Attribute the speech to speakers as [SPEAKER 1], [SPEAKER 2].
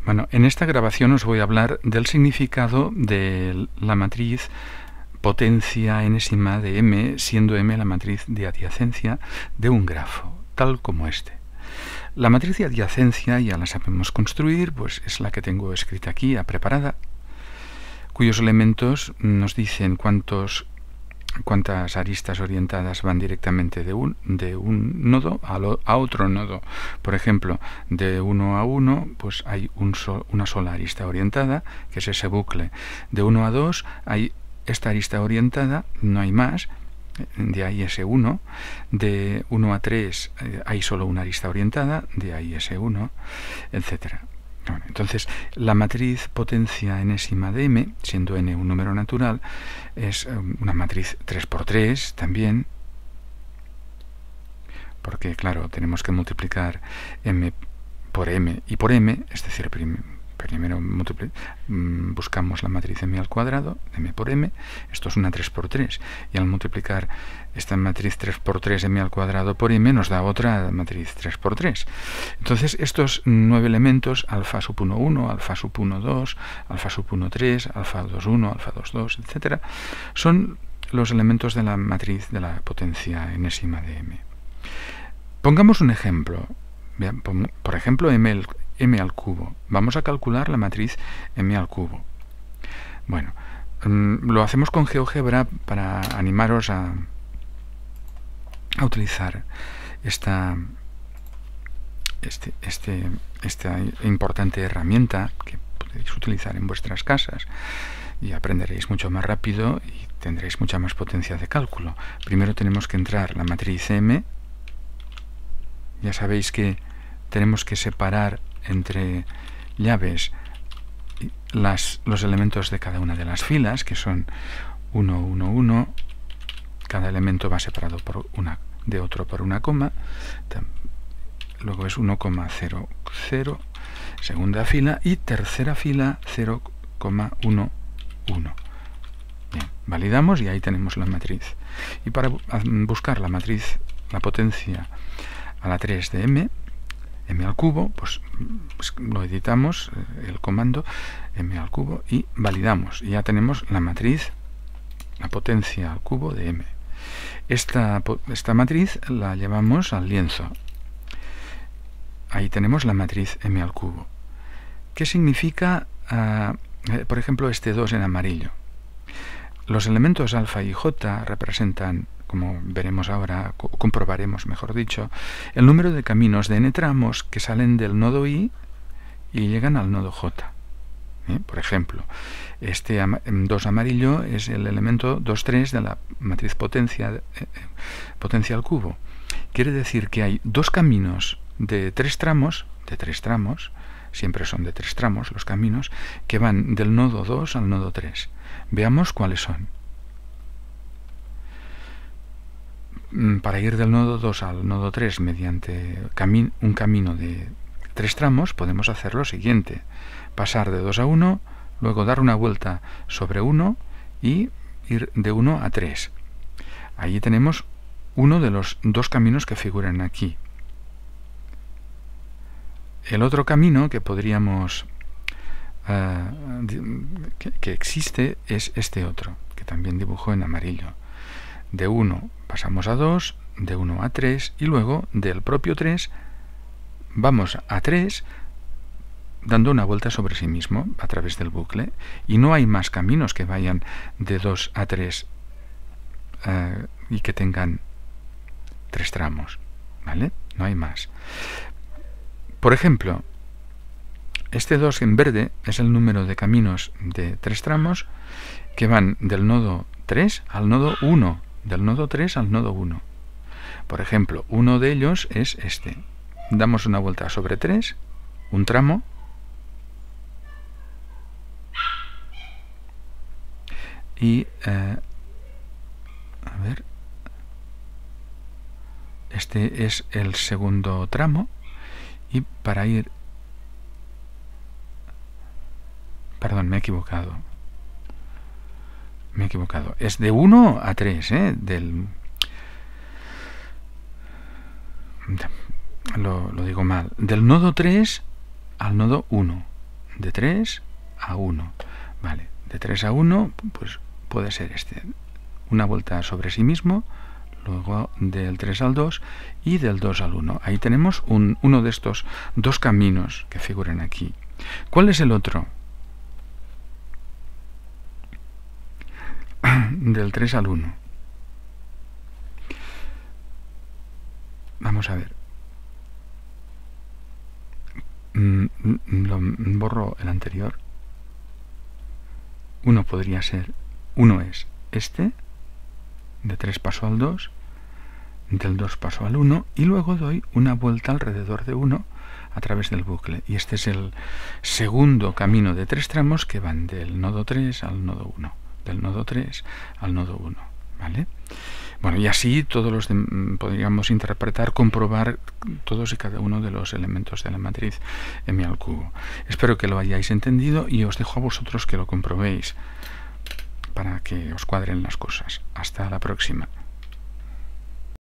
[SPEAKER 1] Bueno, en esta grabación os voy a hablar del significado de la matriz potencia enésima de M, siendo M la matriz de adyacencia de un grafo, tal como este. La matriz de adyacencia ya la sabemos construir, pues es la que tengo escrita aquí, preparada, cuyos elementos nos dicen cuántas aristas orientadas van directamente de un nodo a otro nodo. Por ejemplo, de 1 a 1 pues hay una sola arista orientada, que es ese bucle. De 1 a 2 hay esta arista orientada, no hay más, de ahí ese 1. De 1 a 3 hay solo una arista orientada, de ahí ese 1, etc. Bueno, entonces, la matriz potencia enésima de M, siendo n un número natural, es una matriz 3×3 también, porque, claro, tenemos que multiplicar M por M y por M, es decir, primero buscamos la matriz M al cuadrado, M por M, esto es una 3×3, y al multiplicar esta matriz 3×3 M al cuadrado por M nos da otra matriz 3×3. Entonces estos 9 elementos, alfa sub 1, 1, alfa sub 1, 2, alfa sub 1, 3, alfa 2, 1, alfa 2, 2, etc., son los elementos de la matriz de la potencia enésima de M. Pongamos un ejemplo. Por ejemplo, M al cubo. Vamos a calcular la matriz M al cubo. Bueno, lo hacemos con GeoGebra para animaros a utilizar esta importante herramienta que podéis utilizar en vuestras casas y aprenderéis mucho más rápido y tendréis mucha más potencia de cálculo. Primero tenemos que entrar la matriz M. Ya sabéis que tenemos que separar entre llaves los elementos de cada una de las filas, que son 1, 1, 1. Cada elemento va separado de otro por una coma. Luego es 1, 0, 0. Segunda fila y tercera fila 0, 1, 1. Bien, validamos y ahí tenemos la matriz. Y para buscar la matriz, la potencia a la 3 de M al cubo, pues lo editamos, el comando M al cubo, y validamos. Y ya tenemos la matriz, la potencia al cubo de M. Esta matriz la llevamos al lienzo. Ahí tenemos la matriz M al cubo. ¿Qué significa, por ejemplo, este 2 en amarillo? Los elementos alfa y j representan, como veremos ahora, comprobaremos, mejor dicho, el número de caminos de n tramos que salen del nodo I y llegan al nodo J. Por ejemplo, este 2 amarillo es el elemento 2, 3 de la matriz potencia al cubo. Quiere decir que hay dos caminos de 3 tramos, siempre son de 3 tramos los caminos, que van del nodo 2 al nodo 3. Veamos cuáles son. Para ir del nodo 2 al nodo 3 mediante un camino de 3 tramos, podemos hacer lo siguiente: pasar de 2 a 1, luego dar una vuelta sobre 1 y ir de 1 a 3. Allí tenemos uno de los dos caminos que figuran aquí. El otro camino que podríamos que existe es este otro, que también dibujo en amarillo. De 1 pasamos a 2, de 1 a 3, y luego del propio 3 vamos a 3 dando una vuelta sobre sí mismo a través del bucle, y no hay más caminos que vayan de 2 a 3 y que tengan 3 tramos, ¿vale? No hay más. Por ejemplo, este 2 en verde es el número de caminos de 3 tramos que van del nodo 3 al nodo 1, del nodo 3 al nodo 1. Por ejemplo, uno de ellos es este. Damos una vuelta sobre 3, un tramo, y a ver, este es el segundo tramo, y para ir, perdón, me he equivocado, es de 1 a 3, lo digo mal, del nodo 3 al nodo 1, de 3 a 1. Vale, de 3 a 1, pues puede ser este. Una vuelta sobre sí mismo, luego del 3 al 2 y del 2 al 1. Ahí tenemos uno de estos dos caminos que figuran aquí. ¿Cuál es el otro? Del 3 al 1. Vamos a ver. Borro el anterior. Uno podría ser, uno es este, de 3 paso al 2, del 2 paso al 1, y luego doy una vuelta alrededor de 1 a través del bucle. Y este es el segundo camino de 3 tramos que van del nodo 3 al nodo 1, del nodo 3 al nodo 1, ¿vale? Bueno, y así todos los podríamos interpretar, comprobar todos y cada uno de los elementos de la matriz m al cubo. Espero que lo hayáis entendido y os dejo a vosotros que lo comprobéis para que os cuadren las cosas. Hasta la próxima.